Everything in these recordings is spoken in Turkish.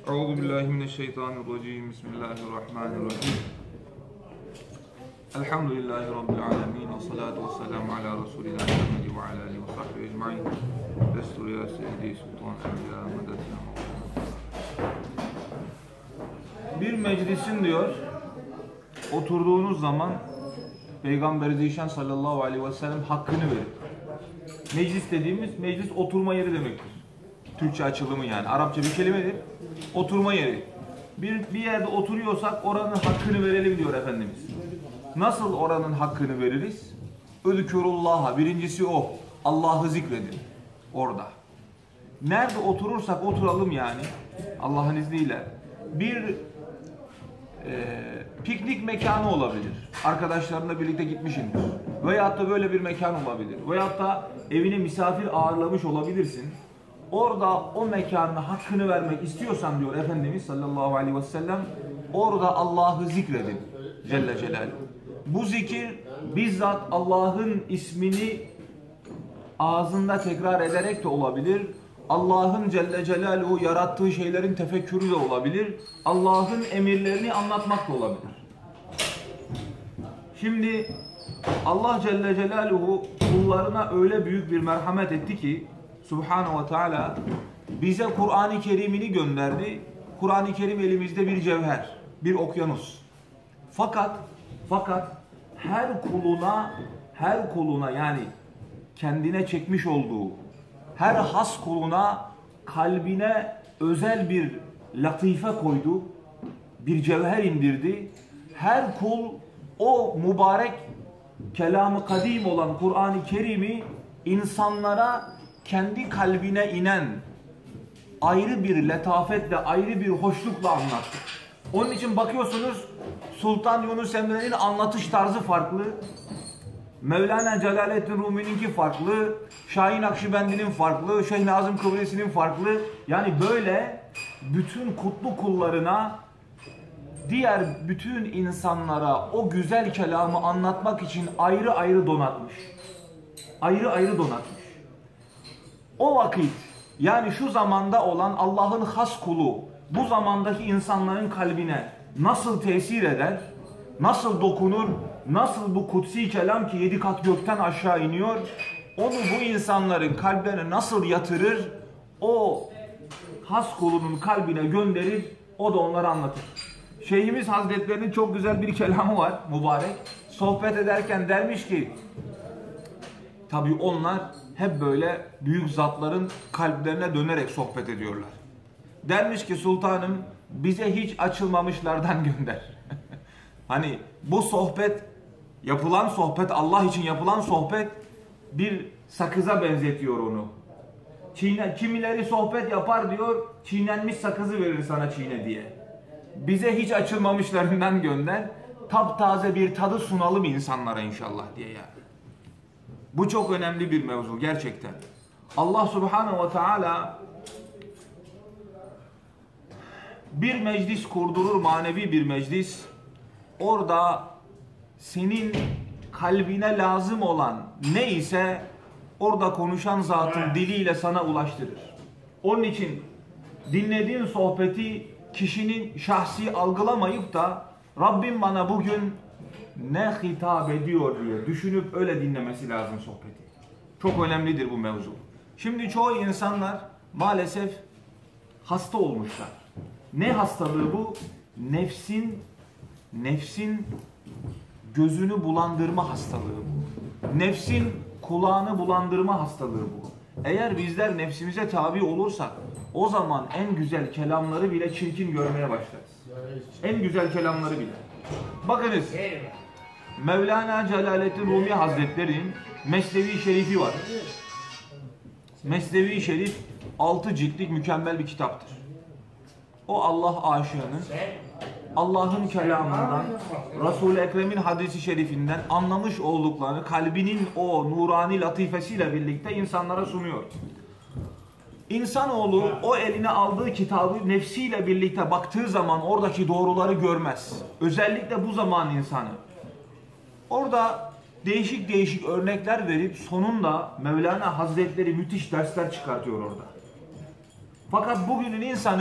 Euzubillahimineşşeytanirracim. Bismillahirrahmanirrahim. Elhamdülillahi Rabbil alemin. Ve salatu ve selamu ala Resulina Muhammed ve ala alihi ve sahbihi ecma'in. Destur ya Seyyidi Sultan Enbiya Medetna. Bir meclisin diyor, oturduğunuz zaman Peygamber Zişan sallallahu aleyhi ve sellem hakkını verir. Meclis dediğimiz, meclis oturma yeri demektir. Türkçe açılımı yani. Arapça bir kelimedir. Oturma yeri. Bir yerde oturuyorsak oranın hakkını verelim diyor Efendimiz. Nasıl oranın hakkını veririz? Ödükurullah'a. Birincisi o. Allah'ı zikredin. Orada. Nerede oturursak oturalım yani. Allah'ın izniyle. Bir piknik mekanı olabilir. Arkadaşlarınla birlikte gitmişsindir. Veyahut da böyle bir mekan olabilir. Veyahut da evine misafir ağırlamış olabilirsin. Orada o mekanın hakkını vermek istiyorsan diyor Efendimiz sallallahu aleyhi ve sellem, orada Allah'ı zikredin Celle Celaluhu. Bu zikir bizzat Allah'ın ismini ağzında tekrar ederek de olabilir. Allah'ın Celle Celaluhu yarattığı şeylerin tefekkürü de olabilir. Allah'ın emirlerini anlatmak da olabilir. Şimdi Allah Celle Celaluhu kullarına öyle büyük bir merhamet etti ki Subhanahu ve Teala bize Kur'an-ı Kerim'ini gönderdi. Kur'an-ı Kerim elimizde bir cevher, bir okyanus. Fakat her kuluna yani kendine çekmiş olduğu her has kuluna kalbine özel bir latife koydu. Bir cevher indirdi. Her kul o mübarek kelamı kadim olan Kur'an-ı Kerim'i insanlara kendi kalbine inen ayrı bir letafetle, ayrı bir hoşlukla anlattı. Onun için bakıyorsunuz Sultan Yunus Emre'nin anlatış tarzı farklı. Mevlana Celaleddin Rumi'ninki farklı. Şahin Akşibendi'nin farklı. Şeyh Nazım Kıbrıs'ın farklı. Yani böyle bütün kutlu kullarına, diğer bütün insanlara o güzel kelamı anlatmak için ayrı ayrı donatmış. Ayrı ayrı donatmış. O vakit yani şu zamanda olan Allah'ın has kulu bu zamandaki insanların kalbine nasıl tesir eder, nasıl dokunur, nasıl bu kutsi kelam ki 7 kat gökten aşağı iniyor, onu bu insanların kalplerine nasıl yatırır, o has kulunun kalbine gönderir, o da onları anlatır. Şeyhimiz Hazretlerinin çok güzel bir kelamı var mübarek. Sohbet ederken dermiş ki, tabii onlar hep böyle büyük zatların kalplerine dönerek sohbet ediyorlar. Dermiş ki sultanım bize hiç açılmamışlardan gönder. Hani bu sohbet, yapılan sohbet, Allah için yapılan sohbet bir sakıza benzetiyor onu. Kimileri sohbet yapar diyor, çiğnenmiş sakızı verir sana çiğne diye. Bize hiç açılmamışlarından gönder, taptaze bir tadı sunalım insanlara inşallah diye yani. Bu çok önemli bir mevzu gerçekten. Allah Subhanahu ve Teala bir meclis kurdurur, manevi bir meclis. Orada senin kalbine lazım olan ne ise orada konuşan zatın diliyle sana ulaştırır. Onun için dinlediğin sohbeti kişinin şahsi algılamayıp da Rabbim bana bugün ne hitap ediyor diye düşünüp öyle dinlemesi lazım sohbeti. Çok önemlidir bu mevzu. Şimdi çoğu insanlar maalesef hasta olmuşlar. Ne hastalığı bu? Nefsin gözünü bulandırma hastalığı bu. Nefsin kulağını bulandırma hastalığı bu. Eğer bizler nefsimize tabi olursak o zaman en güzel kelamları bile çirkin görmeye başlarız. En güzel kelamları bile. Bakınız. Mevlana Celaleddin Rumi Hazretleri'nin Mesnevi Şerifi var. Mesnevi Şerif 6 ciltlik mükemmel bir kitaptır. O Allah aşığının Allah'ın kelamından, Resul-i Ekrem'in hadisi şerifinden anlamış olduklarını kalbinin o nurani latifesiyle birlikte insanlara sunuyor. İnsanoğlu o eline aldığı kitabı nefsiyle birlikte baktığı zaman oradaki doğruları görmez. Özellikle bu zaman insanı. Orada değişik örnekler verip sonunda Mevlana Hazretleri müthiş dersler çıkartıyor orada. Fakat bugünün insanı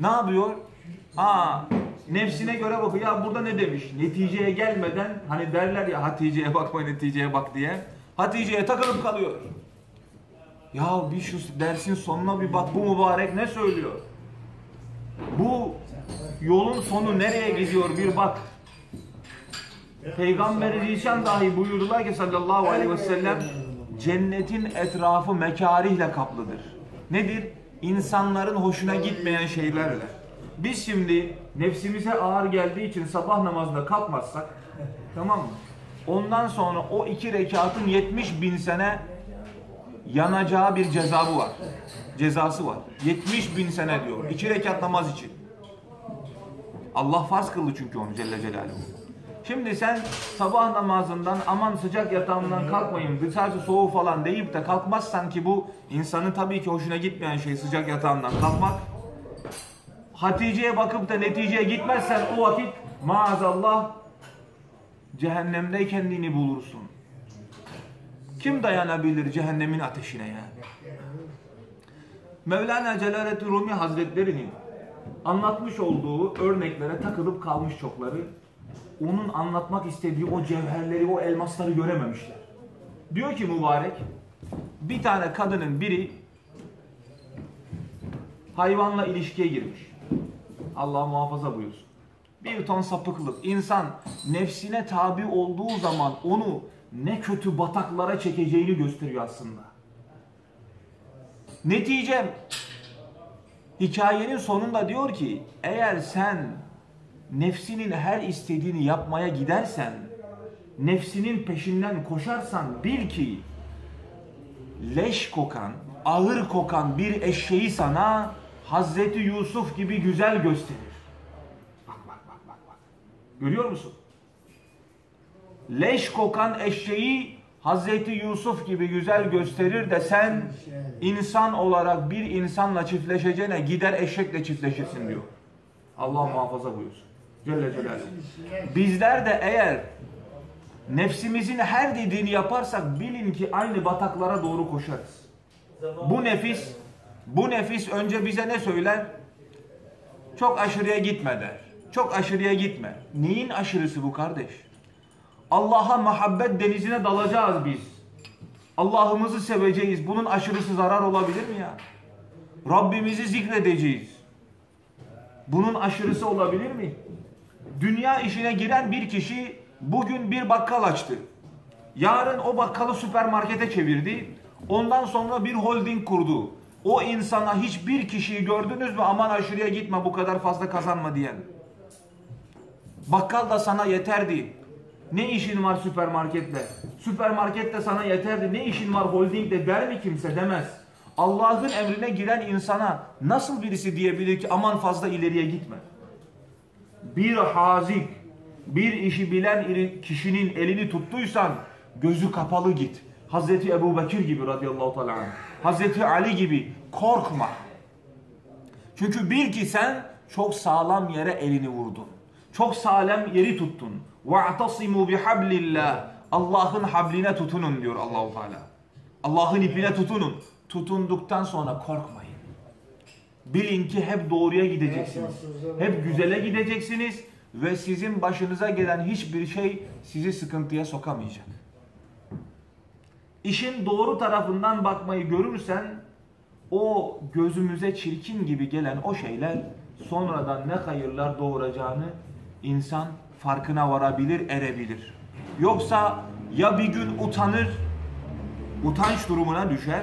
Ne yapıyor? Nefsine göre bakıyor. Ya burada ne demiş? Neticeye gelmeden, hani derler ya Hatice'ye bakma, neticeye bak diye. Hatice'ye takılıp kalıyor. Ya bir şu dersin sonuna bir bak, bu mübarek ne söylüyor? Bu yolun sonu nereye gidiyor bir bak. Peygamber-i Zişan dahi buyurdular ki sallallahu aleyhi ve sellem, cennetin etrafı mekarihle kaplıdır. Nedir? İnsanların hoşuna gitmeyen şeylerle. Biz şimdi nefsimize ağır geldiği için sabah namazında kalkmazsak, tamam mı? Ondan sonra o 2 rekatın 70.000 sene yanacağı bir cezası var. 70.000 sene diyor. 2 rekat namaz için. Allah farz kıldı çünkü onu Celle Celaluhu. Şimdi sen sabah namazından aman sıcak yatağımdan kalkmayayım, dışarısı soğuk falan deyip de kalkmazsan, ki bu insanın tabii ki hoşuna gitmeyen şey, sıcak yatağından kalkmak. Hatice'ye bakıp da neticeye gitmezsen o vakit maazallah cehennemde kendini bulursun. Kim dayanabilir cehennemin ateşine ya? Mevlana Celaleddin Rumi Hazretleri'nin anlatmış olduğu örneklere takılıp kalmış çokları. Onun anlatmak istediği o cevherleri, o elmasları görememişler. Diyor ki mübarek, bir tane kadının biri hayvanla ilişkiye girmiş. Allah muhafaza buyursun. Bir ton sapıklık. İnsan nefsine tabi olduğu zaman onu ne kötü bataklara çekeceğini gösteriyor aslında. Neticem, hikayenin sonunda diyor ki, eğer sen nefsinin her istediğini yapmaya gidersen, nefsinin peşinden koşarsan, bil ki leş kokan, ağır kokan bir eşeği sana Hazreti Yusuf gibi güzel gösterir. Bak. Görüyor musun? Leş kokan eşeği Hazreti Yusuf gibi güzel gösterir de sen insan olarak bir insanla çiftleşeceğine gider eşekle çiftleşirsin diyor. Allah muhafaza buyursun. Celle Celaluhu. Bizler de eğer nefsimizin her dediğini yaparsak bilin ki aynı bataklara doğru koşarız. Bu nefis önce bize ne söyler? Çok aşırıya gitme der. Çok aşırıya gitme. Neyin aşırısı bu kardeş? Allah'a muhabbet denizine dalacağız biz. Allah'ımızı seveceğiz. Bunun aşırısı zarar olabilir mi ya? Rabbimizi zikredeceğiz. Bunun aşırısı olabilir mi? Dünya işine giren bir kişi bugün bir bakkal açtı. Yarın o bakkalı süpermarkete çevirdi. Ondan sonra bir holding kurdu. O insana hiçbir kişiyi gördünüz mü aman aşırıya gitme, bu kadar fazla kazanma diyen? Bakkal da sana yeterdi. Ne işin var süpermarketle? Süpermarket de sana yeterdi. Ne işin var holdingde der mi kimse? Demez. Allah'ın emrine giren insana nasıl birisi diyebilir ki aman fazla ileriye gitme? Bir hazik, bir işi bilen kişinin elini tuttuysan gözü kapalı git. Hazreti Ebu Bekir gibi radıyallahu teala anh. Hazreti Ali gibi korkma. Çünkü bil ki sen çok sağlam yere elini vurdun. Çok sağlam yeri tuttun. وَاَعْتَصِمُوا بِحَبْلِ اللّٰهِ Allah'ın habline tutunun diyor Allah-u Teala. Allah'ın ipine tutunun. Tutunduktan sonra korkmayın. Bilin ki hep doğruya gideceksiniz. Hep güzele gideceksiniz ve sizin başınıza gelen hiçbir şey sizi sıkıntıya sokamayacak. İşin doğru tarafından bakmayı görürsen o gözümüze çirkin gibi gelen o şeyler sonradan ne hayırlar doğuracağını insan farkına varabilir, erebilir. Yoksa ya bir gün utanır, utanç durumuna düşer,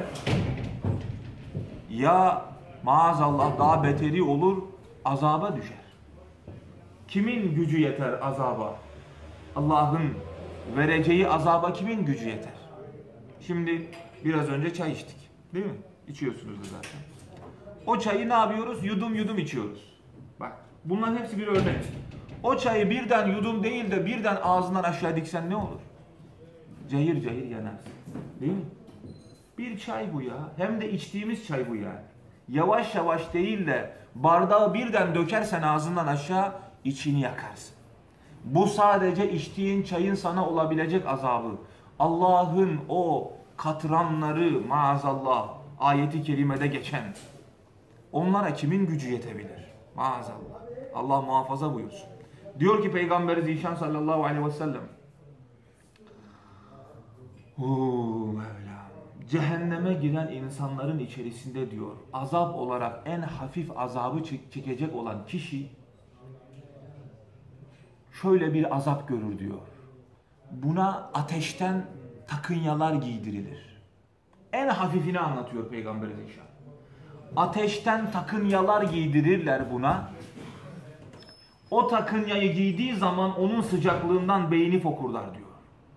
ya maazallah daha beteri olur, azaba düşer. Kimin gücü yeter azaba? Allah'ın vereceği azaba kimin gücü yeter? Şimdi biraz önce çay içtik. Değil mi? İçiyorsunuz da zaten. O çayı ne yapıyoruz? Yudum yudum içiyoruz. Bak, bunların hepsi bir örnek. O çayı birden yudum değil de birden ağzından aşağı diksen ne olur? Cayır cayır yanarsın. Değil mi? Bir çay bu ya. Hem de içtiğimiz çay bu yani. Yavaş yavaş değil de bardağı birden dökersen ağzından aşağı içini yakarsın. Bu sadece içtiğin çayın sana olabilecek azabı. Allah'ın o katranları maazallah ayeti kerimede geçen, onlara kimin gücü yetebilir? Maazallah. Allah muhafaza buyursun. Diyor ki Peygamber Zişan sallallahu aleyhi ve sellem. Mevlam. Cehenneme giren insanların içerisinde diyor, azap olarak en hafif azabı çekecek olan kişi şöyle bir azap görür diyor. Buna ateşten takınyalar giydirilir. En hafifini anlatıyor Peygamber Zişan. Ateşten takınyalar giydirirler buna. O takınyayı giydiği zaman onun sıcaklığından beyni fokurdar diyor.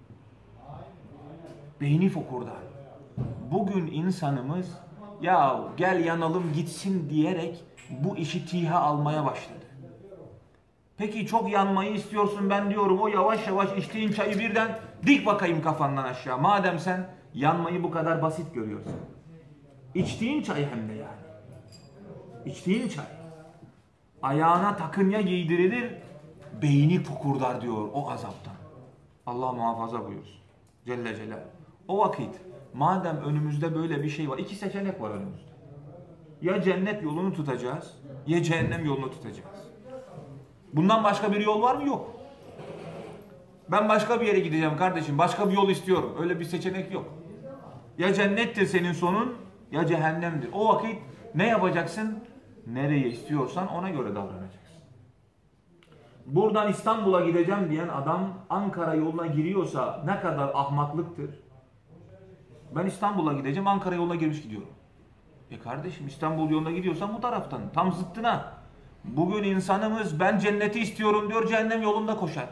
Beyni fokurdar. Bugün insanımız ya gel yanalım gitsin diyerek bu işi tiha almaya başladı. Peki çok yanmayı istiyorsun, ben diyorum o yavaş yavaş içtiğin çayı birden dik bakayım kafandan aşağı. Madem sen yanmayı bu kadar basit görüyorsun. İçtiğin çay hem de yani. İçtiğin çay. Ayağına takınya giydirilir, beyni fokurdar diyor o azaptan. Allah muhafaza buyursun. Celle Celal. O vakit madem önümüzde böyle bir şey var, iki seçenek var önümüzde. Ya cennet yolunu tutacağız, ya cehennem yolunu tutacağız. Bundan başka bir yol var mı? Yok. Ben başka bir yere gideceğim kardeşim, başka bir yol istiyorum. Öyle bir seçenek yok. Ya cennettir senin sonun, ya cehennemdir. O vakit ne yapacaksın? Nereye istiyorsan ona göre davranacaksın. Buradan İstanbul'a gideceğim diyen adam Ankara yoluna giriyorsa ne kadar ahmaklıktır. Ben İstanbul'a gideceğim, Ankara yoluna girmiş gidiyorum. Kardeşim İstanbul yoluna gidiyorsan bu taraftan, tam zıttına. Bugün insanımız ben cenneti istiyorum diyor, cehennem yolunda koşar.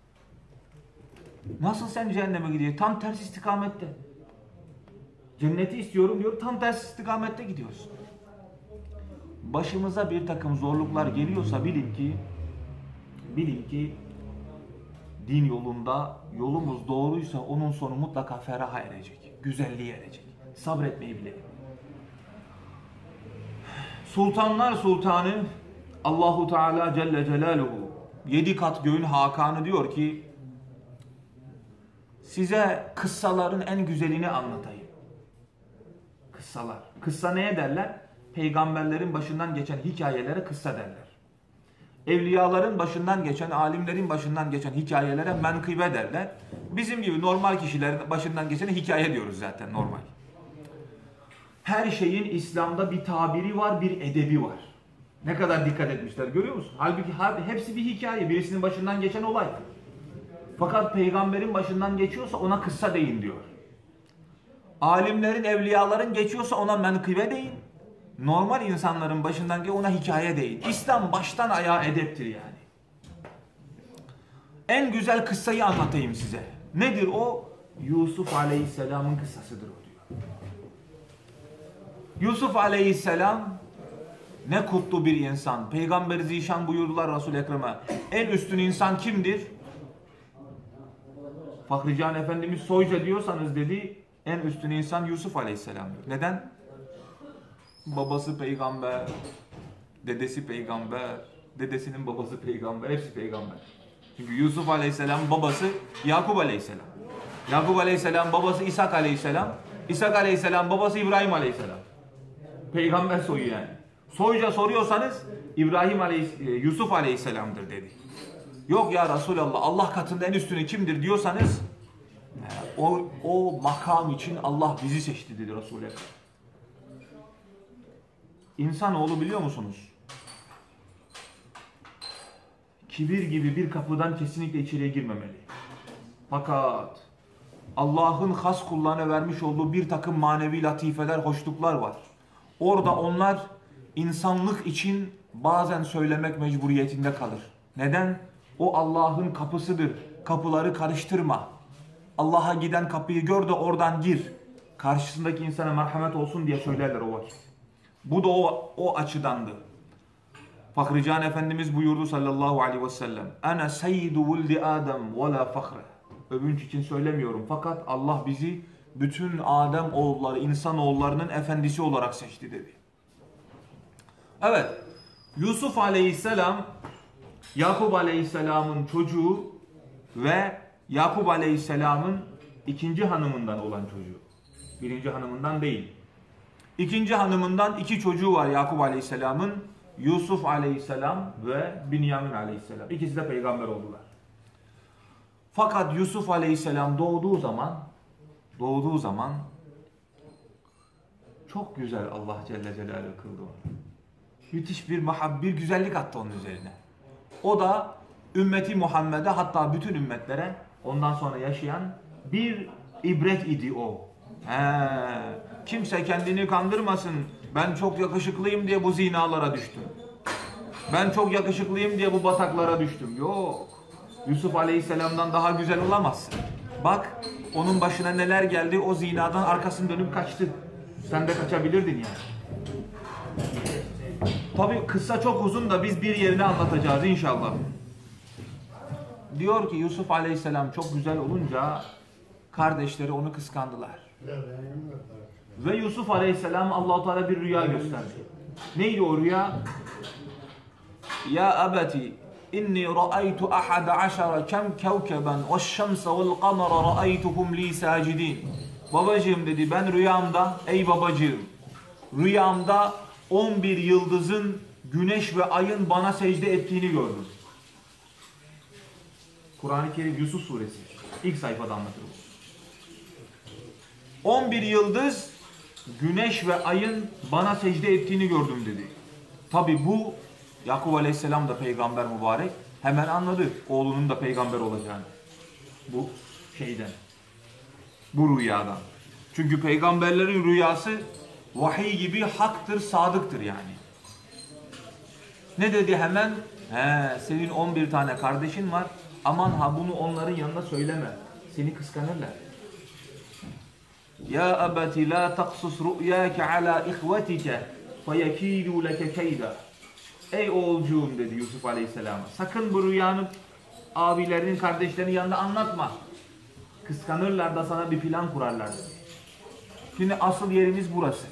Nasıl sen cehenneme gidiyorsun? Tam ters istikamette. Cenneti istiyorum diyor, tam ters istikamette gidiyorsun. Başımıza bir takım zorluklar geliyorsa bilin ki din yolunda yolumuz doğruysa onun sonu mutlaka feraha erecek, güzelliğe erecek. Sabretmeyi bilelim. Sultanlar Sultanı Allahu Teala Celle Celaluhu 7 kat göğün hakanı diyor ki size kıssaların en güzelini anlatayım. Kıssalar. Kıssa neye derler? Peygamberlerin başından geçen hikayelere kıssa derler. Evliyaların başından geçen, alimlerin başından geçen hikayelere menkıbe derler. Bizim gibi normal kişilerin başından geçene hikaye diyoruz zaten normal. Her şeyin İslam'da bir tabiri var, bir edebi var. Ne kadar dikkat etmişler görüyor musun? Halbuki hepsi bir hikaye, birisinin başından geçen olay. Fakat peygamberin başından geçiyorsa ona kıssa deyin diyor. Alimlerin, evliyaların geçiyorsa ona menkıbe deyin. Normal insanların başından ona hikaye deyin. İslam baştan ayağa edeptir yani. En güzel kıssayı anlatayım size. Nedir o? Yusuf Aleyhisselam'ın kıssasıdır o diyor. Yusuf Aleyhisselam ne kutlu bir insan. Peygamber Zişan buyurdular Resul-i Ekrem'e. En üstün insan kimdir? Fahri Can Efendimiz soyca diyorsanız dedi en üstün insan Yusuf Aleyhisselam'dır. Neden? Babası peygamber, dedesi peygamber, dedesinin babası peygamber, hepsi peygamber. Çünkü Yusuf Aleyhisselam'ın babası Yakup Aleyhisselam. Yakup Aleyhisselam babası İshak Aleyhisselam. İshak Aleyhisselam babası İbrahim Aleyhisselam. Peygamber soyu yani. Soyca soruyorsanız Yusuf Aleyhisselam'dır dedi. Yok ya Resulallah Allah katında en üstünü kimdir diyorsanız o makam için Allah bizi seçti dedi Resulü. İnsanoğlu biliyor musunuz? Kibir gibi bir kapıdan kesinlikle içeriye girmemeli. Fakat Allah'ın has kullarına vermiş olduğu bir takım manevi latifeler, hoşluklar var. Orada onlar insanlık için bazen söylemek mecburiyetinde kalır. Neden? O Allah'ın kapısıdır. Kapıları karıştırma. Allah'a giden kapıyı gör de oradan gir. Karşısındaki insana merhamet olsun diye söylerler o vakit. Bu da o açıdandı. Fahri Can Efendimiz buyurdu sallallahu aleyhi ve sellem. Ana seyyidu vuldi Adem ve la fahre. Övünç için söylemiyorum. Fakat Allah bizi bütün Adem oğulları, insan oğullarının efendisi olarak seçti dedi. Evet. Yusuf aleyhisselam Yakup aleyhisselamın çocuğu ve Yakup aleyhisselamın ikinci hanımından olan çocuğu. Birinci hanımından değil. İkinci hanımından iki çocuğu var Yakup aleyhisselamın. Yusuf aleyhisselam ve Binyamin aleyhisselam. İkisi de peygamber oldular. Fakat Yusuf aleyhisselam doğduğu zaman çok güzel Allah Celle Celaluhu kıldı onu. Müthiş bir güzellik attı onun üzerine. O da ümmeti Muhammed'e, hatta bütün ümmetlere ondan sonra yaşayan bir ibret idi o. Kimse kendini kandırmasın. Ben çok yakışıklıyım diye bu zinalara düştüm. Ben çok yakışıklıyım diye bu bataklara düştüm. Yok. Yusuf Aleyhisselam'dan daha güzel olamazsın. Bak onun başına neler geldi, o zinadan arkasını dönüp kaçtı. Sen de kaçabilirdin yani. Tabi kıssa çok uzun da biz bir yerini anlatacağız inşallah. Diyor ki Yusuf Aleyhisselam çok güzel olunca kardeşleri onu kıskandılar. Ve Yusuf Aleyhisselam Allah-u Teala bir rüya gösterdi. Neydi o rüya? Ya abati inni ra'aytu ahada aşara kevkeben ve'ş-şemse ve'l-kamera ra'aytuhum li sacidin. Babacığım dedi, ben rüyamda, ey babacığım, rüyamda 11 yıldızın, güneş ve ayın bana secde ettiğini gördüm. Kur'an-ı Kerim Yusuf suresi ilk sayfada anlatır bu. 11 yıldız, güneş ve ayın bana secde ettiğini gördüm dedi. Tabi bu Yakup Aleyhisselam da peygamber mübarek, hemen anladı oğlunun da peygamber olacağını. Bu şeyden, bu rüyadan. Çünkü peygamberlerin rüyası vahiy gibi haktır, sadıktır yani. Ne dedi hemen? Senin 11 tane kardeşin var. Aman ha bunu onların yanında söyleme. Seni kıskanırlar. Ya abati la taqsus ru'yaka ala ihvetike feyekidu leke keyda. Ey oğulcuğum dedi Yusuf Aleyhisselam'a. Sakın bu rüyanı abilerinin, kardeşlerinin yanında anlatma. Kıskanırlar da sana bir plan kurarlar. Şimdi asıl yerimiz burası.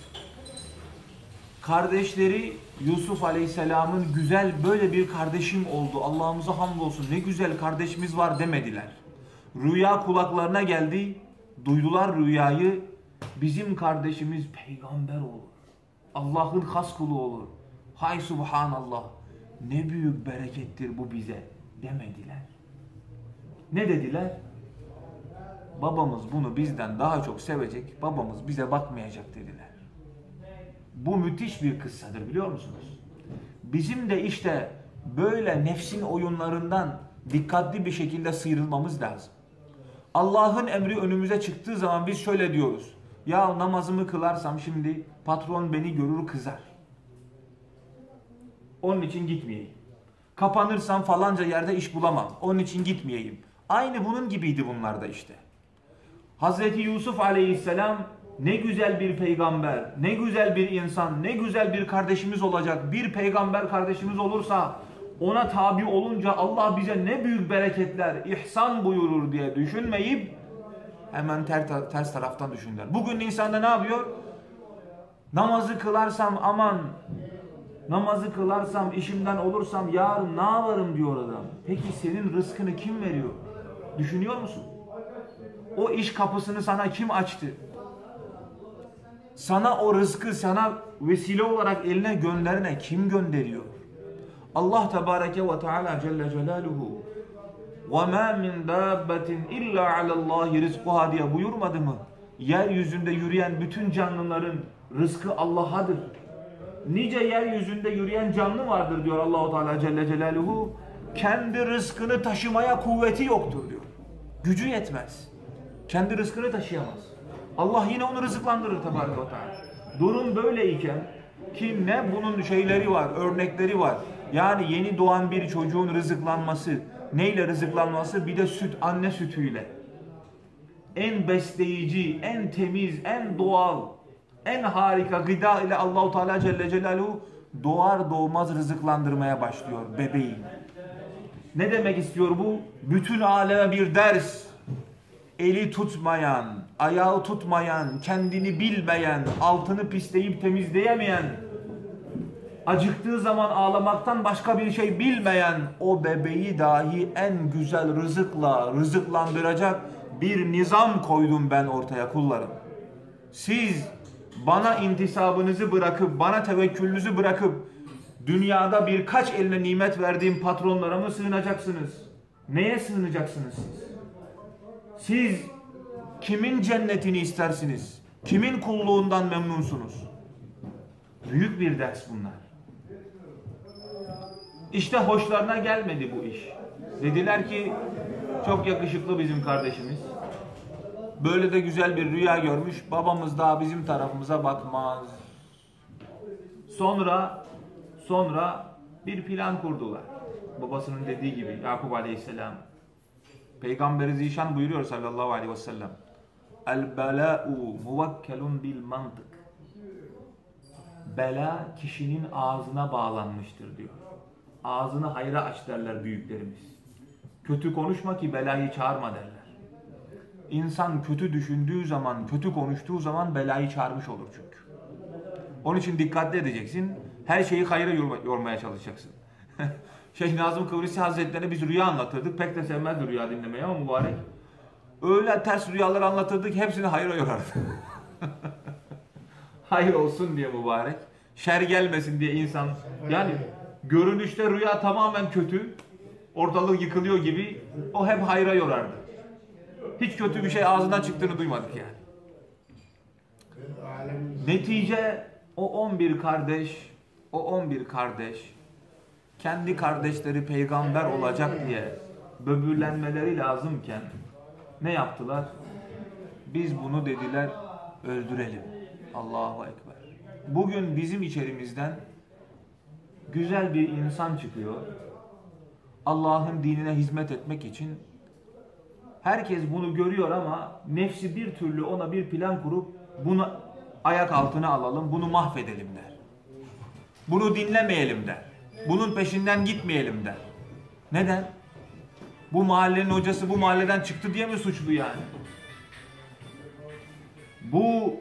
Kardeşleri Yusuf Aleyhisselam'ın güzel böyle bir kardeşim oldu, Allah'ımıza hamdolsun ne güzel kardeşimiz var demediler. Rüya kulaklarına geldi, duydular rüyayı, bizim kardeşimiz peygamber olur. Allah'ın has kulu olur. Hay subhanallah, ne büyük berekettir bu bize demediler. Ne dediler? Babamız bunu bizden daha çok sevecek, babamız bize bakmayacak dediler. Bu müthiş bir kıssadır biliyor musunuz? Bizim de işte böyle nefsin oyunlarından dikkatli bir şekilde sıyrılmamız lazım. Allah'ın emri önümüze çıktığı zaman biz şöyle diyoruz. Ya namazımı kılarsam şimdi patron beni görür kızar. Onun için gitmeyeyim. Kapanırsam falanca yerde iş bulamam. Onun için gitmeyeyim. Aynı bunun gibiydi bunlar da işte. Hazreti Yusuf Aleyhisselam ne güzel bir peygamber, ne güzel bir insan, ne güzel bir kardeşimiz olacak. Bir peygamber kardeşimiz olursa ona tabi olunca Allah bize ne büyük bereketler, ihsan buyurur diye düşünmeyip hemen ters taraftan düşünürler. Bugün insanda ne yapıyor? Namazı kılarsam aman, namazı kılarsam, işimden olursam yarın ne yaparım diyor adam. Peki senin rızkını kim veriyor? Düşünüyor musun? O iş kapısını sana kim açtı? Sana o rızkı, sana vesile olarak eline gönderene kim gönderiyor? Allah Tebareke ve Teala Celle Celaluhu وَمَا مِنْ دَابَّةٍ اِلَّا عَلَى اللّٰهِ رِزْقُهَا diye buyurmadı mı? Yeryüzünde yürüyen bütün canlıların rızkı Allah'adır. Nice yeryüzünde yürüyen canlı vardır diyor Allah-u Teala Celle Celaluhu. Kendi rızkını taşımaya kuvveti yoktur diyor. Gücü yetmez. Kendi rızkını taşıyamaz. Allah yine onu rızıklandırır Tebareke ve Teala. Durum böyleyken ki ne bunun şeyleri var, örnekleri var. Yani yeni doğan bir çocuğun rızıklanması, neyle rızıklanması? Bir de süt, anne sütüyle. En besleyici, en temiz, en doğal, en harika gıda ile Allah-u Teala Celle Celaluhu doğar doğmaz rızıklandırmaya başlıyor bebeği. Ne demek istiyor bu? Bütün aleme bir ders. Eli tutmayan, ayağı tutmayan, kendini bilmeyen, altını pisleyip temizleyemeyen, acıktığı zaman ağlamaktan başka bir şey bilmeyen o bebeği dahi en güzel rızıkla rızıklandıracak bir nizam koydum ben ortaya kullarım. Siz bana intisabınızı bırakıp, bana tevekkülünüzü bırakıp Dünyada birkaç eline nimet verdiğim patronlara mı sığınacaksınız? Neye sığınacaksınız siz? Siz kimin cennetini istersiniz? Kimin kulluğundan memnunsunuz? Büyük bir ders bunlar. İşte hoşlarına gelmedi bu iş. Dediler ki çok yakışıklı bizim kardeşimiz. Böyle de güzel bir rüya görmüş. Babamız daha bizim tarafımıza bakmaz. Sonra bir plan kurdular. Babasının dediği gibi Yakup Aleyhisselam. Peygamber-i Zişan buyuruyor sallallahu aleyhi ve sellem. El-belâ'u muvekkelun bil mantık. Bela kişinin ağzına bağlanmıştır diyor. Ağzını hayra aç derler büyüklerimiz. Kötü konuşma ki belayı çağırma derler. İnsan kötü düşündüğü zaman, kötü konuştuğu zaman belayı çağırmış olur çünkü. Onun için dikkatli edeceksin. Her şeyi hayra yormaya çalışacaksın. Şeyh Nazım Kıbrisi Hazretleri'ne biz rüya anlatırdık. Pek de sevmezdi rüya dinlemeyi ama mübarek. Öyle ters rüyalar anlatırdık. Hepsini hayra yorardı. Hayır olsun diye mübarek. Şer gelmesin diye insan. Yani görünüşte rüya tamamen kötü. Ortalık yıkılıyor gibi. O hep hayra yorardı. Hiç kötü bir şey ağzından çıktığını duymadık yani. Netice o 11 kardeş kendi kardeşleri peygamber olacak diye böbürlenmeleri lazımken ne yaptılar? Biz bunu dediler öldürelim. Allahu Ekber. Bugün bizim içerimizden güzel bir insan çıkıyor. Allah'ın dinine hizmet etmek için. Herkes bunu görüyor ama nefsi bir türlü ona bir plan kurup bunu ayak altına alalım, bunu mahvedelim der. Bunu dinlemeyelim der. Bunun peşinden gitmeyelim der. Neden? Bu mahallenin hocası bu mahalleden çıktı diye mi suçlu yani? Bu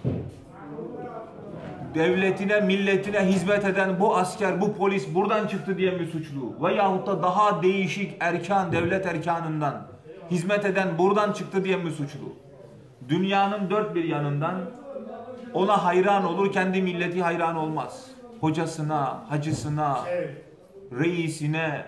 devletine, milletine hizmet eden bu asker, bu polis buradan çıktı diye mi suçlu? Veyahut da daha değişik erkan, devlet erkanından hizmet eden buradan çıktı diye mi suçlu? Dünyanın dört bir yanından ona hayran olur, kendi milleti hayran olmaz. Hocasına, hacısına, reisine,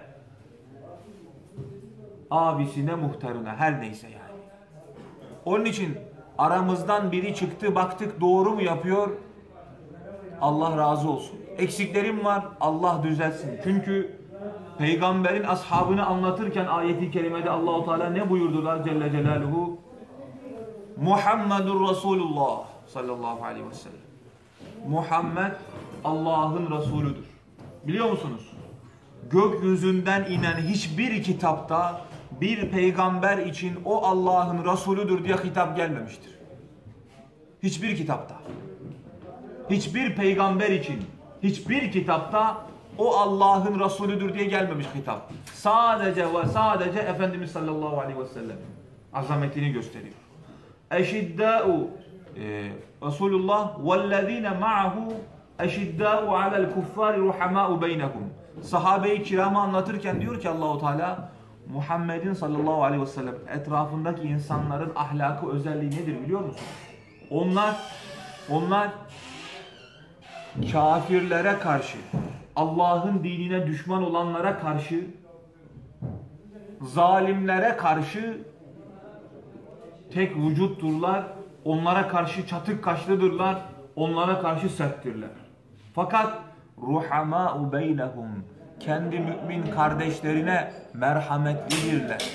abisine, muhtarına, her neyse yani. Onun için aramızdan biri çıktı, baktık doğru mu yapıyor? Allah razı olsun. Eksiklerim var, Allah düzeltsin. Çünkü Peygamberin ashabını anlatırken ayeti kerimede Allah-u Teala ne buyurdular Celle Celaluhu? Muhammedur Resulullah sallallahu aleyhi ve sellem. Muhammed Allah'ın Resulüdür. Biliyor musunuz? Gökyüzünden inen hiçbir kitapta bir peygamber için o Allah'ın Resulüdür diye hitap gelmemiştir. Hiçbir kitapta. Hiçbir peygamber için hiçbir kitapta o Allah'ın Resulüdür diye gelmemiş hitap. Sadece ve sadece Efendimiz sallallahu aleyhi ve sellem azametini gösteriyor. Eşiddâ'u Resulullah vellezîne ma'ahu eşiddâ'u alel kuffâri ruhamâ'u beynekum. Sahabe-i kiramı anlatırken diyor ki Allahu Teala Muhammed'in sallallahu aleyhi ve sellem etrafındaki insanların ahlakı özelliği nedir biliyor musunuz? Onlar kafirlere karşı, Allah'ın dinine düşman olanlara karşı, zalimlere karşı tek vücutturlar. Onlara karşı çatık kaşlıdırlar. Onlara karşı serttirler. Fakat ruhamâ'u beynehum, kendi mümin kardeşlerine merhametlidirler.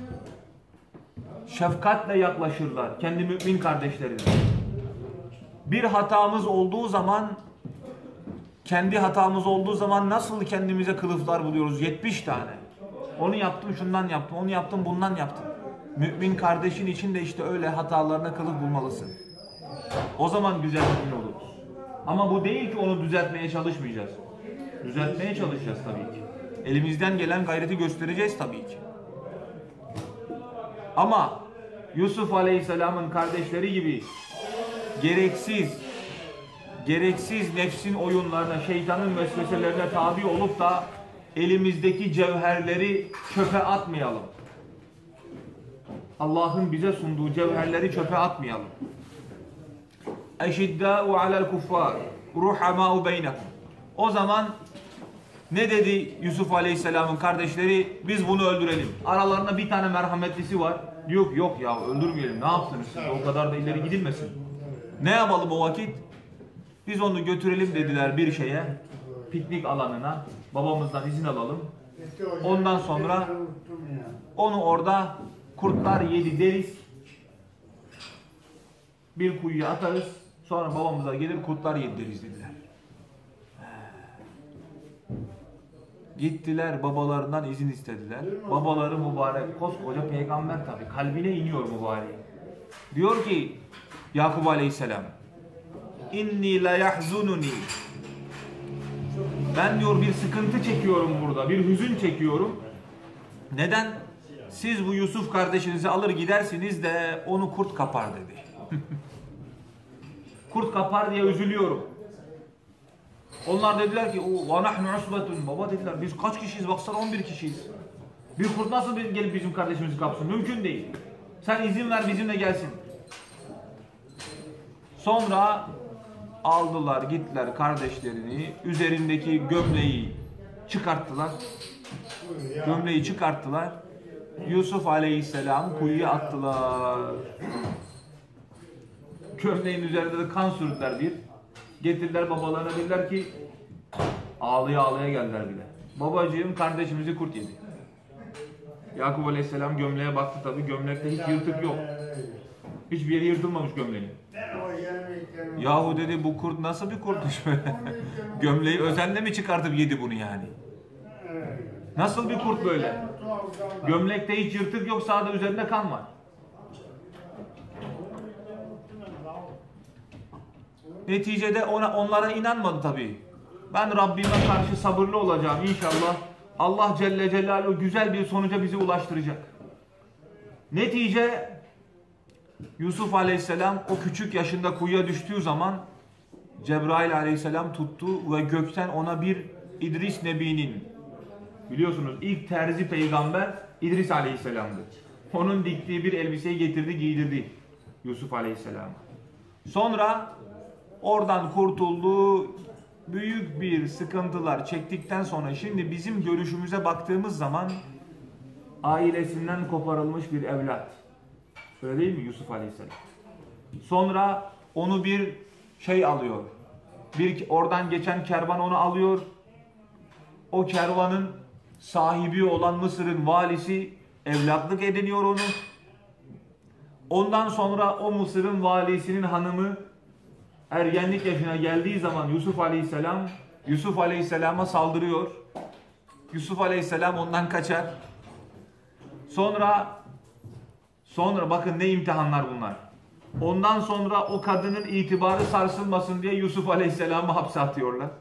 Şefkatle yaklaşırlar kendi mümin kardeşlerine. Bir hatamız olduğu zaman, kendi hatamız olduğu zaman nasıl kendimize kılıflar buluyoruz? 70 tane. Onu yaptım, şundan yaptım, onu yaptım, bundan yaptım. Mümin kardeşin için de işte öyle hatalarına kılıf bulmalısın. O zaman güzel mümin oluruz. Ama bu değil ki onu düzeltmeye çalışmayacağız. Düzeltmeye çalışacağız tabii ki. Elimizden gelen gayreti göstereceğiz tabii ki. Ama Yusuf Aleyhisselam'ın kardeşleri gibi gereksiz nefsin oyunlarına, şeytanın vesveselerine tabi olup da elimizdeki cevherleri çöpe atmayalım. Allah'ın bize sunduğu cevherleri çöpe atmayalım. Eşiddâ'u alel kuffâr ruhamâ'u beynekum. O zaman Ne dedi Yusuf Aleyhisselam'ın kardeşleri? Biz bunu öldürelim. Aralarında bir tane merhametlisi var. Yok yok ya, öldürmeyelim. Ne yaptınız siz? O kadar da ileri gidilmesin. Ne yapalım o vakit? Biz onu götürelim dediler bir şeye. Piknik alanına. Babamızdan izin alalım. Ondan sonra onu orada kurtlar yedi deriz. Bir kuyuya atarız. Sonra babamıza gelir kurtlar yedi deriz dediler. Gittiler babalarından izin istediler. Babaları mübarek, koskoca peygamber tabi. Kalbine iniyor mübarek. Diyor ki Yakup Aleyhisselam, İnni la yahzununi. Ben diyor bir sıkıntı çekiyorum burada. Bir hüzün çekiyorum. Neden? Siz bu Yusuf kardeşinizi alır gidersiniz de onu kurt kapar dedi. Kurt kapar diye üzülüyorum. Onlar dediler ki o nahnu usbatun. Baba dediler biz kaç kişiyiz, baksana 11 kişiyiz. Bir kurt nasıl gelip bizim kardeşimizi kapsın? Mümkün değil. Sen izin ver bizimle gelsin. Sonra aldılar gittiler kardeşlerini, üzerindeki gömleği çıkarttılar. Gömleği çıkarttılar. Yusuf Aleyhisselam kuyuya attılar. Gömleğin üzerinde de kan sürdüler bir. Getirdiler babalarına, dediler ki ağlaya ağlaya geldiler bile. Babacığım kardeşimizi kurt yedi. Yakup Aleyhisselam gömleğe baktı tabi. Gömlekte hiç yırtık yok. Hiçbir yeri yırtılmamış gömleğin. Yahu dedi bu kurt nasıl bir kurtmuş böyle? Gömleği özenle mi çıkartıp yedi bunu yani? Nasıl bir kurt böyle? Gömlekte hiç yırtık yok, sadece üzerinde kan var. Neticede onlara inanmadı tabii. Ben Rabbime karşı sabırlı olacağım inşallah. Allah Celle Celaluhu güzel bir sonuca bizi ulaştıracak. Netice Yusuf Aleyhisselam o küçük yaşında kuyuya düştüğü zaman Cebrail Aleyhisselam tuttu ve gökten ona bir İdris Nebi'nin, biliyorsunuz ilk terzi peygamber İdris Aleyhisselam'dı. Onun diktiği bir elbiseyi getirdi, giydirdi Yusuf Aleyhisselam'a. Sonra oradan kurtuldu. Büyük bir sıkıntılar çektikten sonra şimdi bizim görüşümüze baktığımız zaman ailesinden koparılmış bir evlat. Öyle değil mi Yusuf Aleyhisselam? Sonra onu bir şey alıyor. Oradan geçen kervan onu alıyor. O kervanın sahibi olan Mısır'ın valisi evlatlık ediniyor onu. Ondan sonra o Mısır'ın valisinin hanımı ergenlik yaşına geldiği zaman Yusuf Aleyhisselam'a saldırıyor. Yusuf Aleyhisselam ondan kaçar. Sonra bakın ne imtihanlar bunlar. Ondan sonra o kadının itibarı sarsılmasın diye Yusuf Aleyhisselam'ı hapse atıyorlar.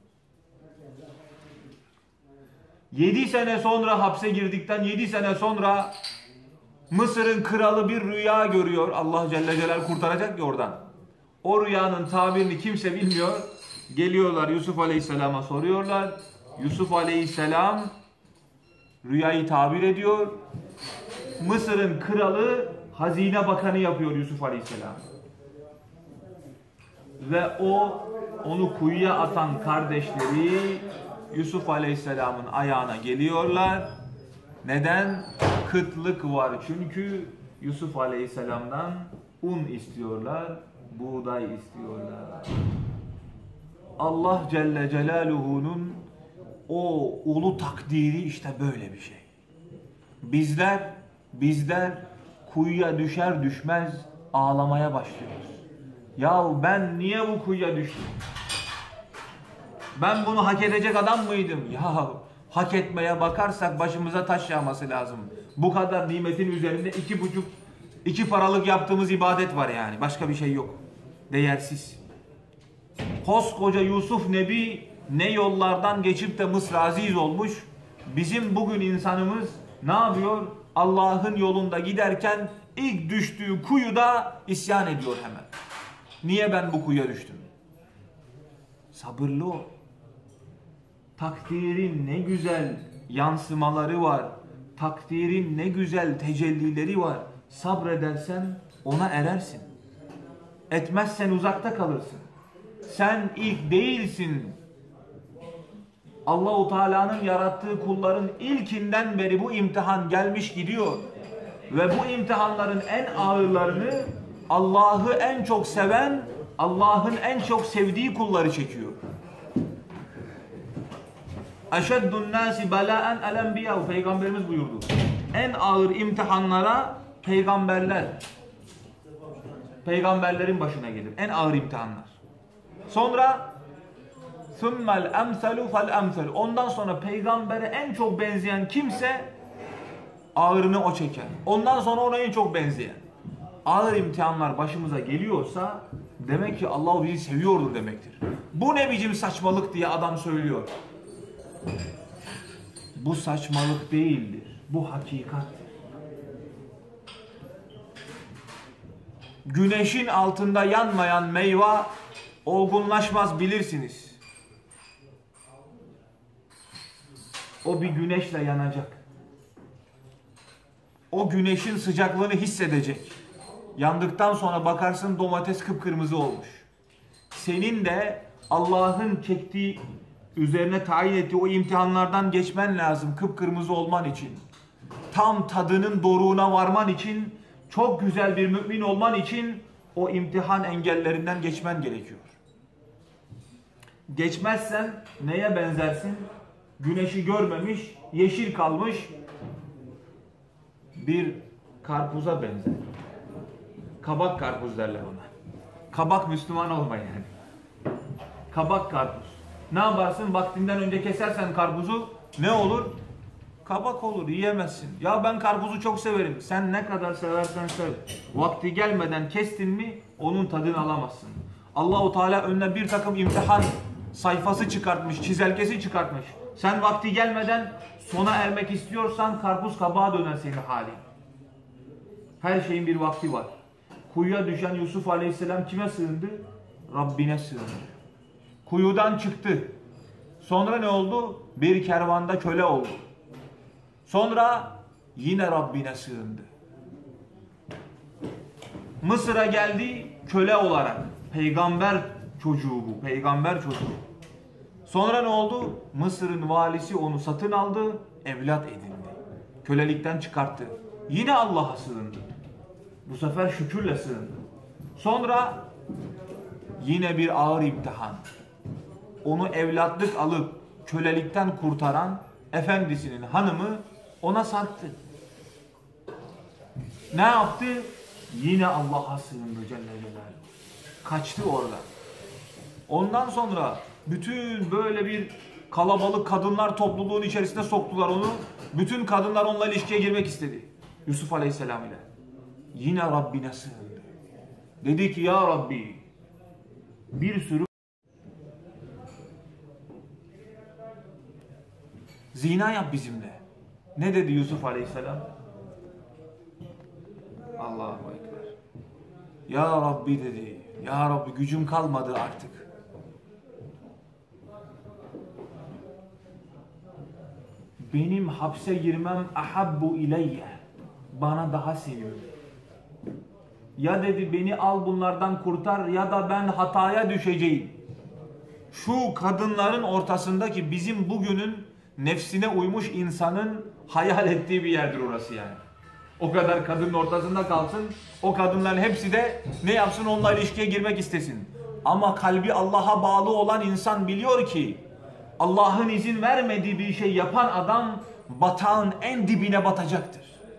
7 sene sonra hapse girdikten 7 sene sonra Mısır'ın kralı bir rüya görüyor. Allah Celle Celal kurtaracak ya oradan. O rüyanın tabirini kimse bilmiyor. Geliyorlar Yusuf Aleyhisselam'a soruyorlar. Yusuf Aleyhisselam rüyayı tabir ediyor. Mısır'ın kralı hazine bakanı yapıyor Yusuf Aleyhisselam. Ve onu kuyuya atan kardeşleri Yusuf Aleyhisselam'ın ayağına geliyorlar. Neden? Kıtlık var çünkü Yusuf Aleyhisselam'dan un istiyorlar, buğday istiyorlar. Allah Celle Celaluhu'nun o ulu takdiri işte böyle bir şey. Bizler kuyuya düşer düşmez ağlamaya başlıyoruz. Ya ben niye bu kuyuya düştüm? Ben bunu hak edecek adam mıydım? Ya hak etmeye bakarsak başımıza taş yağması lazım. Bu kadar nimetin üzerinde 2 paralık yaptığımız ibadet var yani. Başka bir şey yok. Değersiz. Koskoca Yusuf Nebi ne yollardan geçip de Mısır aziz olmuş. Bizim bugün insanımız ne yapıyor? Allah'ın yolunda giderken ilk düştüğü kuyuda isyan ediyor hemen. Niye ben bu kuyuya düştüm? Sabırlı ol. Takdirin ne güzel yansımaları var. Takdirin ne güzel tecellileri var. Sabredersen ona erersin. Etmezsen uzakta kalırsın. Sen ilk değilsin. Allahu Teala'nın yarattığı kulların ilkinden beri bu imtihan gelmiş gidiyor. Ve bu imtihanların en ağırlarını Allah'ı en çok seven, Allah'ın en çok sevdiği kulları çekiyor. Eşeddun nâsi belâen el-enbiyâ. Peygamberimiz buyurdu. En ağır imtihanlara peygamberlerin başına gelir. En ağır imtihanlar. Sonra ثُمَّ الْاَمْثَلُ فَالْاَمْثَلُ. Ondan sonra peygambere en çok benzeyen kimse ağırını o çeker. Ondan sonra ona en çok benzeyen. Ağır imtihanlar başımıza geliyorsa demek ki Allah bizi seviyordur demektir. Bu ne biçim saçmalık diye adam söylüyor. Bu saçmalık değildir. Bu hakikattir. Güneşin altında yanmayan meyve olgunlaşmaz bilirsiniz. O bir güneşle yanacak. O güneşin sıcaklığını hissedecek. Yandıktan sonra bakarsın domates kıpkırmızı olmuş. Senin de Allah'ın çektiği, üzerine tayin ettiği o imtihanlardan geçmen lazım kıpkırmızı olman için. Tam tadının doruğuna varman için, çok güzel bir mümin olman için o imtihan engellerinden geçmen gerekiyor. Geçmezsen neye benzersin? Güneşi görmemiş, yeşil kalmış bir karpuza benzer. Kabak karpuz derler ona. Kabak Müslüman olma yani. Kabak karpuz. Ne yaparsın? Vaktinden önce kesersen karpuzu ne olur? Kabak olur, yiyemezsin. Ya ben karpuzu çok severim. Sen ne kadar seversen sev. Vakti gelmeden kestin mi onun tadını alamazsın. Allahu Teala önüne bir takım imtihan sayfası çıkartmış, çizelgesi çıkartmış. Sen vakti gelmeden sona ermek istiyorsan karpuz kabağa döner senin halin. Her şeyin bir vakti var. Kuyuya düşen Yusuf Aleyhisselam kime sığındı? Rabbine sığındı. Kuyudan çıktı. Sonra ne oldu? Bir kervanda köle oldu. Sonra yine Rabbine sığındı. Mısır'a geldi köle olarak. Peygamber çocuğu bu. Peygamber çocuğu. Sonra ne oldu? Mısır'ın valisi onu satın aldı. Evlat edindi. Kölelikten çıkarttı. Yine Allah'a sığındı. Bu sefer şükürle sığındı. Sonra yine bir ağır imtihan. Onu evlatlık alıp kölelikten kurtaran efendisinin hanımı ona sattı. Ne yaptı? Yine Allah'a sığındı Celle Celaluhu. Kaçtı orada. Ondan sonra bütün böyle bir kalabalık kadınlar topluluğun içerisine soktular onu. Bütün kadınlar onunla ilişkiye girmek istedi. Yusuf Aleyhisselam ile. Yine Rabbine sığındı. Dedi ki ya Rabbi bir sürü zina yap bizimle. Ne dedi Yusuf Aleyhisselam? Allahu Ekber. Ya Rabbi dedi. Ya Rabbi gücüm kalmadı artık. Benim hapse girmem ahabbu ileyye. Bana daha seviyor. Ya dedi beni al bunlardan kurtar ya da ben hataya düşeceğim. Şu kadınların ortasındaki bizim bugünün nefsine uymuş insanın hayal ettiği bir yerdir orası yani. O kadar kadının ortasında kalsın. O kadınların hepsi de ne yapsın? Onunla ilişkiye girmek istesin. Ama kalbi Allah'a bağlı olan insan biliyor ki Allah'ın izin vermediği bir şey yapan adam batağın en dibine batacaktır.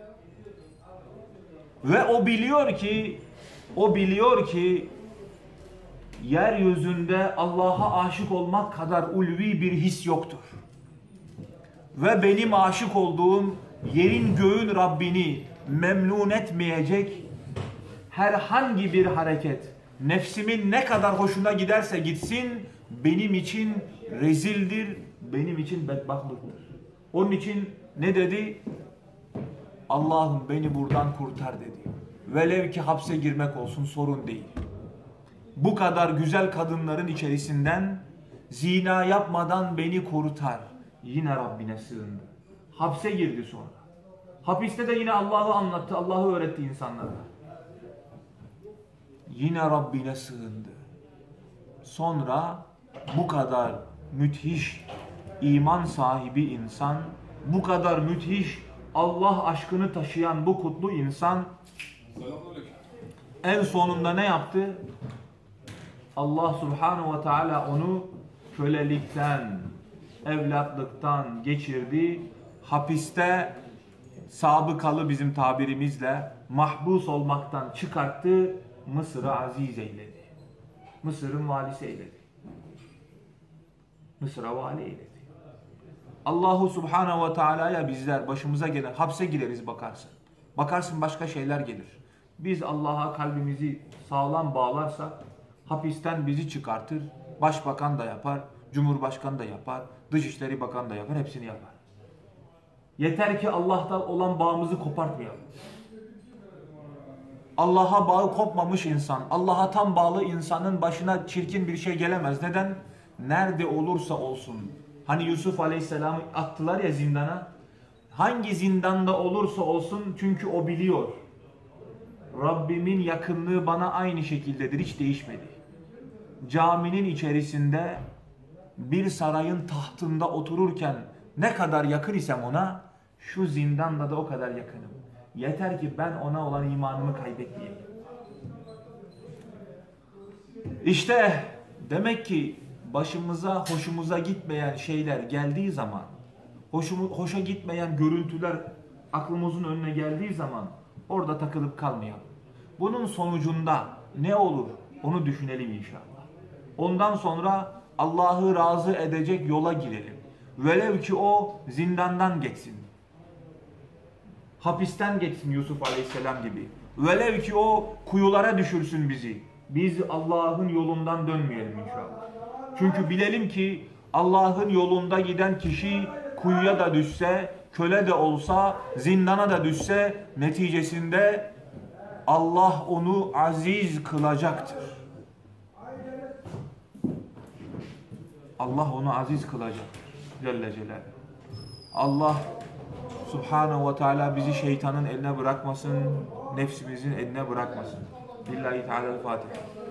Ve o biliyor ki yeryüzünde Allah'a aşık olmak kadar ulvi bir his yoktur. Ve benim aşık olduğum yerin göğün Rabbini memnun etmeyecek herhangi bir hareket nefsimin ne kadar hoşuna giderse gitsin benim için rezildir, benim için bedbahtlıktır. Onun için ne dedi? Allah'ım beni buradan kurtar dedi. Velev ki hapse girmek olsun sorun değil. Bu kadar güzel kadınların içerisinden zina yapmadan beni kurtar. Yine Rabbine sığındı. Hapse girdi sonra. Hapiste de yine Allah'ı anlattı, Allah'ı öğretti insanlara. Yine Rabbine sığındı. Sonra bu kadar müthiş iman sahibi insan, bu kadar müthiş Allah aşkını taşıyan bu kutlu insan en sonunda ne yaptı? Allah Subhanahu ve Teala onu kölelikten, evlatlıktan geçirdi. Hapiste sabıkalı bizim tabirimizle mahpus olmaktan çıkarttı. Mısır'ı aziz eyledi. Mısır'ın valisi eyledi. Mısır'a vali eyledi. Allahu Subhanahu ve Teala'ya bizler başımıza gelen hapse gireriz bakarsın. Bakarsın başka şeyler gelir. Biz Allah'a kalbimizi sağlam bağlarsak hapisten bizi çıkartır. Başbakan da yapar, Cumhurbaşkanı da yapar, Dışişleri Bakanı da yapar, hepsini yapar. Yeter ki Allah'tan olan bağımızı kopartmayalım. Allah'a bağı kopmamış insan, Allah'a tam bağlı insanın başına çirkin bir şey gelemez. Neden? Nerede olursa olsun. Hani Yusuf Aleyhisselam'ı attılar ya zindana. Hangi zindanda olursa olsun, çünkü o biliyor. Rabbimin yakınlığı bana aynı şekildedir, hiç değişmedi. Caminin içerisinde bir sarayın tahtında otururken ne kadar yakın isem ona, şu zindanda da o kadar yakınım. Yeter ki ben ona olan imanımı kaybetmeyeyim. İşte demek ki başımıza hoşumuza gitmeyen şeyler geldiği zaman, hoşa gitmeyen görüntüler aklımızın önüne geldiği zaman orada takılıp kalmayalım. Bunun sonucunda ne olur onu düşünelim inşallah. Ondan sonra Allah'ı razı edecek yola girelim. Velev ki o zindandan geçsin. Hapisten geçsin Yusuf Aleyhisselam gibi. Velev ki o kuyulara düşürsün bizi. Biz Allah'ın yolundan dönmeyelim inşallah. Çünkü bilelim ki Allah'ın yolunda giden kişi kuyuya da düşse, köle de olsa, zindana da düşse neticesinde Allah onu aziz kılacaktır. Allah onu aziz kılacaktır. Celle Celaluhu. Allah Subhanahu ve Teala bizi şeytanın eline bırakmasın, nefsimizin eline bırakmasın. Lillahi Teala'l-Fatiha.